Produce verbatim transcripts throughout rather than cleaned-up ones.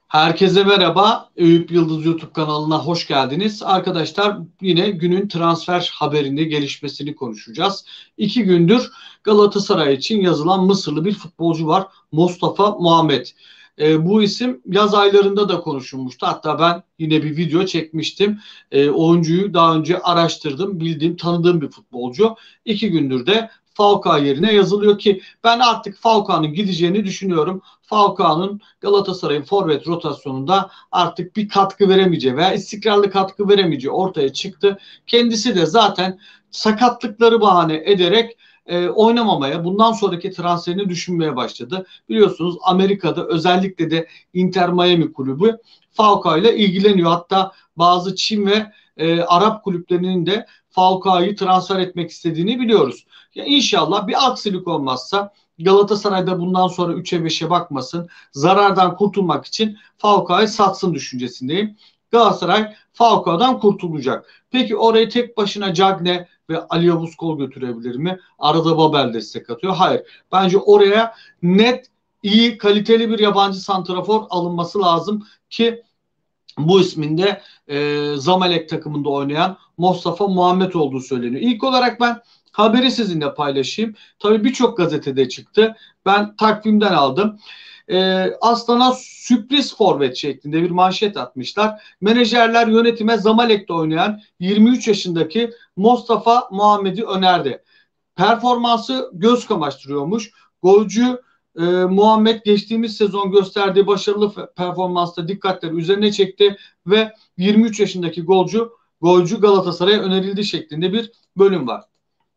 Herkese merhaba. Eyüp Yıldız YouTube kanalına hoş geldiniz. Arkadaşlar yine günün transfer haberini, gelişmesini konuşacağız. İki gündür Galatasaray için yazılan Mısırlı bir futbolcu var. Mustafa Muhammed. E, bu isim yaz aylarında da konuşulmuştu. Hatta ben yine bir video çekmiştim. E, oyuncuyu daha önce araştırdım, bildiğim, tanıdığım bir futbolcu. İki gündür de Falcao yerine yazılıyor ki ben artık Falcao'nun gideceğini düşünüyorum. Falcao'nun Galatasaray'ın forvet rotasyonunda artık bir katkı veremeyeceği veya istikrarlı katkı veremeyeceği ortaya çıktı. Kendisi de zaten sakatlıkları bahane ederek e, oynamamaya, bundan sonraki transferini düşünmeye başladı. Biliyorsunuz Amerika'da özellikle de Inter Miami kulübü Falcao ile ilgileniyor. Hatta bazı Çin ve e, Arap kulüplerinin de Falcao'yu transfer etmek istediğini biliyoruz. Ya inşallah bir aksilik olmazsa Galatasaray'da bundan sonra üçe beşe bakmasın. Zarardan kurtulmak için Falcao'yu satsın düşüncesindeyim. Galatasaray Falcao'dan kurtulacak. Peki orayı tek başına Cagne ve Ali Yavuz Kol götürebilir mi? Arada Babel destek atıyor. Hayır. Bence oraya net, iyi, kaliteli bir yabancı santrafor alınması lazım ki bu ismin de e, Zamalek takımında oynayan Mustafa Muhammed olduğu söyleniyor. İlk olarak ben haberi sizinle paylaşayım. Tabii birçok gazetede çıktı. Ben takvimden aldım. E, Aslan'a sürpriz forvet şeklinde bir manşet atmışlar. Menajerler yönetime Zamalek'te oynayan yirmi üç yaşındaki Mustafa Muhammed'i önerdi. Performansı göz kamaştırıyormuş. Golcü e, Muhammed geçtiğimiz sezon gösterdiği başarılı performansta dikkatleri üzerine çekti ve yirmi üç yaşındaki golcü golcü Galatasaray'a önerildi şeklinde bir bölüm var.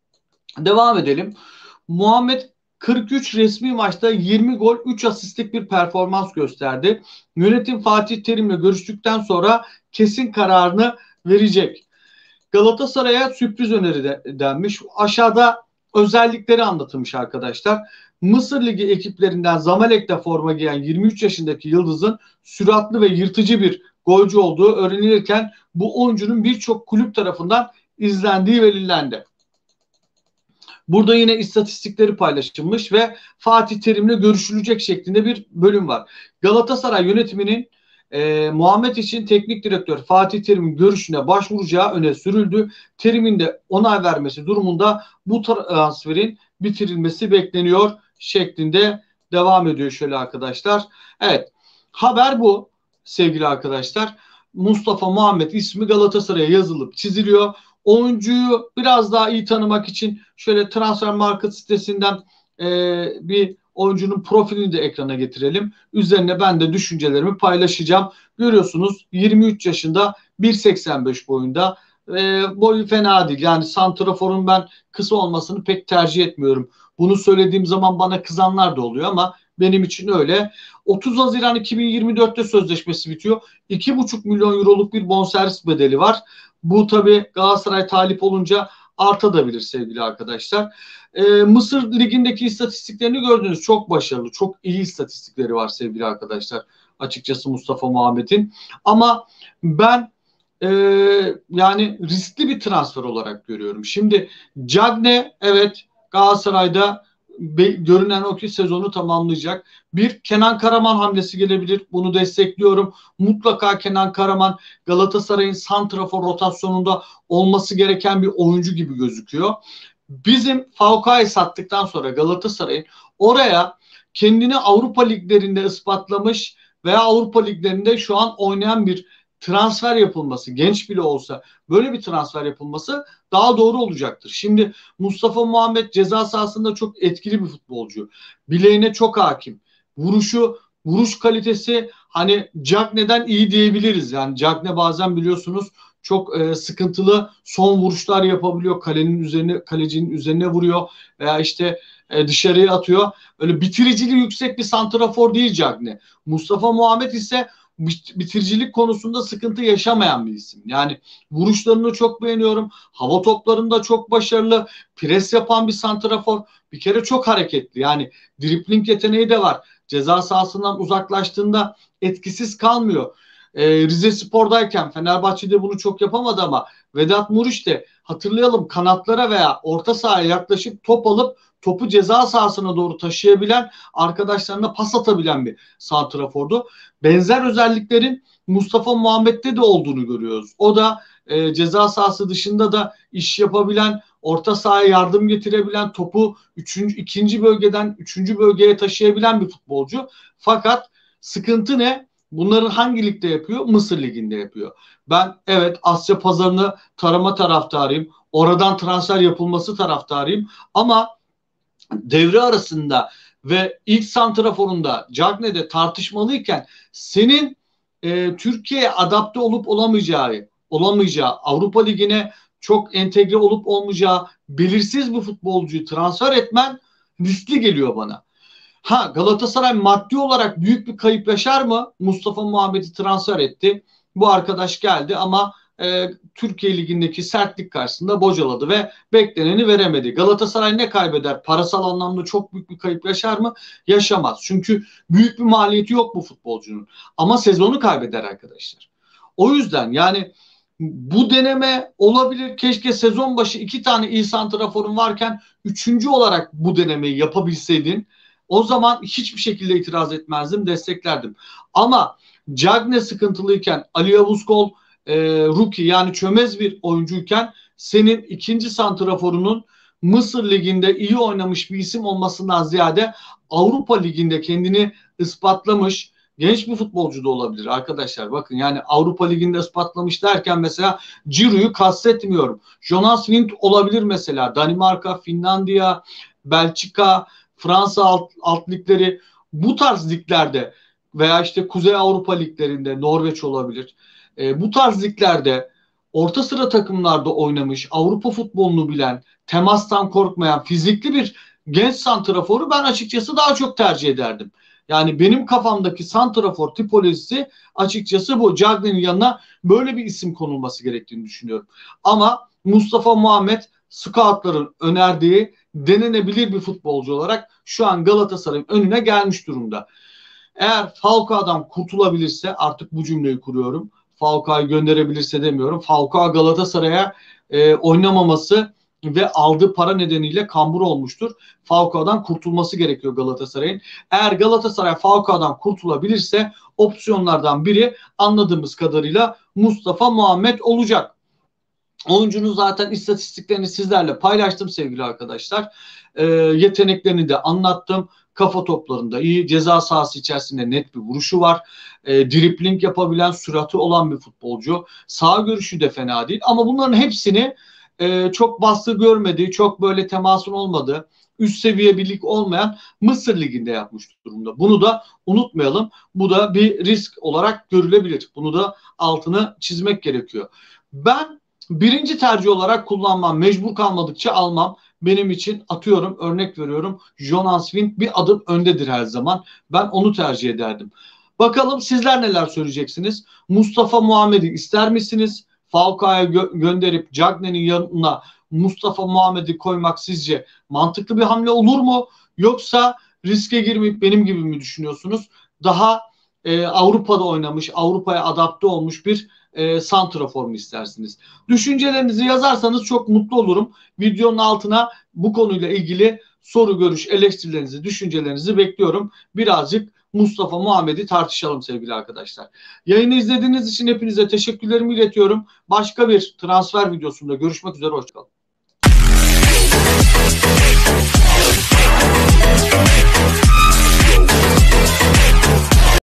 Devam edelim. Muhammed kırk üç resmi maçta yirmi gol, üç asistlik bir performans gösterdi. Yönetim Fatih Terim'le görüştükten sonra kesin kararını verecek. Galatasaray'a sürpriz öneri de, denmiş. Aşağıda özellikleri anlatılmış arkadaşlar. Mısır Ligi ekiplerinden Zamalek'te forma giyen yirmi üç yaşındaki Yıldız'ın süratli ve yırtıcı bir golcü olduğu öğrenilirken bu oyuncunun birçok kulüp tarafından izlendiği belirlendi. Burada yine istatistikleri paylaşılmış ve Fatih Terim'le görüşülecek şeklinde bir bölüm var. Galatasaray yönetiminin e, Muhammed için teknik direktör Fatih Terim'in görüşüne başvuracağı öne sürüldü. Terim'in de onay vermesi durumunda bu transferin bitirilmesi bekleniyor şeklinde devam ediyor şöyle arkadaşlar. Evet, haber bu sevgili arkadaşlar. Mustafa Muhammed ismi Galatasaray'a yazılıp çiziliyor. Oyuncuyu biraz daha iyi tanımak için şöyle Transfer Market sitesinden e, bir oyuncunun profilini de ekrana getirelim. Üzerine ben de düşüncelerimi paylaşacağım. Görüyorsunuz yirmi üç yaşında, bir seksen beş boyunda. E, boyu fena değil. Yani santraforun ben kısa olmasını pek tercih etmiyorum. Bunu söylediğim zaman bana kızanlar da oluyor ama benim için öyle. otuz Haziran iki bin yirmi dörtte sözleşmesi bitiyor. iki buçuk milyon euroluk bir bonservis bedeli var. Bu tabii Galatasaray talip olunca artabilir sevgili arkadaşlar. Ee, Mısır Ligi'ndeki istatistiklerini gördünüz. Çok başarılı, çok iyi istatistikleri var sevgili arkadaşlar. Açıkçası Mustafa Muhammed'in. Ama ben e, yani riskli bir transfer olarak görüyorum. Şimdi Cagne evet Galatasaray'da görünen o ki sezonu tamamlayacak. Bir Kenan Karaman hamlesi gelebilir. Bunu destekliyorum. Mutlaka Kenan Karaman Galatasaray'ın santrafor rotasyonunda olması gereken bir oyuncu gibi gözüküyor. Bizim Falcao'yu sattıktan sonra Galatasaray'ın oraya kendini Avrupa liglerinde ispatlamış veya Avrupa liglerinde şu an oynayan bir transfer yapılması, genç bile olsa böyle bir transfer yapılması daha doğru olacaktır. Şimdi Mustafa Muhammed ceza sahasında çok etkili bir futbolcu. Bileğine çok hakim. Vuruşu, vuruş kalitesi hani Cagne'den iyi diyebiliriz. Yani Cagne bazen biliyorsunuz çok e, sıkıntılı son vuruşlar yapabiliyor. Kalenin üzerine, kalecinin üzerine vuruyor veya işte e, dışarıya atıyor. Öyle bitiriciliği yüksek bir santrafor değil Cagne. Mustafa Muhammed ise bitiricilik konusunda sıkıntı yaşamayan bir isim. Yani vuruşlarını çok beğeniyorum. Hava toplarında çok başarılı. Pres yapan bir santrafor. Bir kere çok hareketli. Yani dribling yeteneği de var. Ceza sahasından uzaklaştığında etkisiz kalmıyor. e, Rizespor'dayken Fenerbahçe'de bunu çok yapamadı ama Vedat Muriç de hatırlayalım kanatlara veya orta sahaya yaklaşıp top alıp topu ceza sahasına doğru taşıyabilen, arkadaşlarına pas atabilen bir santrafordu. Benzer özelliklerin Mustafa Muhammed'de de olduğunu görüyoruz. O da e, ceza sahası dışında da iş yapabilen, orta sahaya yardım getirebilen, topu üçüncü, ikinci bölgeden üçüncü bölgeye taşıyabilen bir futbolcu. Fakat sıkıntı ne? Bunların hangi ligde yapıyor? Mısır Ligi'nde yapıyor. Ben evet Asya pazarını tarama taraftarıyım. Oradan transfer yapılması taraftarıyım. Ama devre arasında ve ilk santraforunda Cagne'de tartışmalıyken senin e, Türkiye'ye adapte olup olamayacağı, olamayacağı, Avrupa Ligi'ne çok entegre olup olmayacağı belirsiz bir futbolcuyu transfer etmen riskli geliyor bana. Ha, Galatasaray maddi olarak büyük bir kayıp yaşar mı? Mustafa Muhammed'i transfer etti. Bu arkadaş geldi ama e, Türkiye Ligi'ndeki sertlik karşısında bocaladı ve bekleneni veremedi. Galatasaray ne kaybeder? Parasal anlamda çok büyük bir kayıp yaşar mı? Yaşamaz. Çünkü büyük bir maliyeti yok bu futbolcunun. Ama sezonu kaybeder arkadaşlar. O yüzden yani bu deneme olabilir. Keşke sezon başı iki tane iyi santraforun varken üçüncü olarak bu denemeyi yapabilseydin. O zaman hiçbir şekilde itiraz etmezdim, desteklerdim. Ama Cagne sıkıntılıyken, Ali Yavuzkol e, rookie yani çömez bir oyuncuyken senin ikinci santraforunun Mısır Ligi'nde iyi oynamış bir isim olmasından ziyade Avrupa Ligi'nde kendini ispatlamış genç bir futbolcu da olabilir arkadaşlar. Bakın yani Avrupa Ligi'nde ispatlamış derken mesela Ciro'yu kastetmiyorum. Jonas Wind olabilir mesela. Danimarka, Finlandiya, Belçika, Fransa alt, alt ligleri, bu tarz liglerde veya işte Kuzey Avrupa liglerinde, Norveç olabilir. E, bu tarz liglerde orta sıra takımlarda oynamış, Avrupa futbolunu bilen, temastan korkmayan, fizikli bir genç santraforu ben açıkçası daha çok tercih ederdim. Yani benim kafamdaki santrafor tipolojisi açıkçası bu. Cagne'nin yanına böyle bir isim konulması gerektiğini düşünüyorum. Ama Mustafa Muhammed scoutların önerdiği denenebilir bir futbolcu olarak şu an Galatasaray'ın önüne gelmiş durumda. Eğer Falcao'dan kurtulabilirse, artık bu cümleyi kuruyorum, Falcao'yu gönderebilirse demiyorum, Falcao Galatasaray'a e, oynamaması ve aldığı para nedeniyle kambur olmuştur. Falcao'dan kurtulması gerekiyor Galatasaray'ın. Eğer Galatasaray Falcao'dan kurtulabilirse opsiyonlardan biri anladığımız kadarıyla Mustafa Muhammed olacak. Oyuncunun zaten istatistiklerini sizlerle paylaştım sevgili arkadaşlar. E, yeteneklerini de anlattım. Kafa toplarında iyi, ceza sahası içerisinde net bir vuruşu var. E, dribling yapabilen, sürati olan bir futbolcu. Sağ görüşü de fena değil ama bunların hepsini e, çok baskı görmediği, çok böyle temasın olmadığı, üst seviye bir lig olmayan Mısır Ligi'nde yapmış durumda. Bunu da unutmayalım. Bu da bir risk olarak görülebilir. Bunu da altını çizmek gerekiyor. Ben birinci tercih olarak kullanmam. Mecbur kalmadıkça almam. Benim için atıyorum, örnek veriyorum, Jonas Wind bir adım öndedir her zaman. Ben onu tercih ederdim. Bakalım sizler neler söyleyeceksiniz? Mustafa Muhammed'i ister misiniz? Falcao'ya gö- gönderip Cagne'nin yanına Mustafa Muhammed'i koymak sizce mantıklı bir hamle olur mu? Yoksa riske girmeyip benim gibi mi düşünüyorsunuz? Daha e, Avrupa'da oynamış, Avrupa'ya adapte olmuş bir e, santrafor mu istersiniz? Düşüncelerinizi yazarsanız çok mutlu olurum. Videonun altına bu konuyla ilgili soru, görüş, eleştirilerinizi, düşüncelerinizi bekliyorum. Birazcık Mustafa Muhammed'i tartışalım sevgili arkadaşlar. Yayını izlediğiniz için hepinize teşekkürlerimi iletiyorum. Başka bir transfer videosunda görüşmek üzere. Hoşçakalın.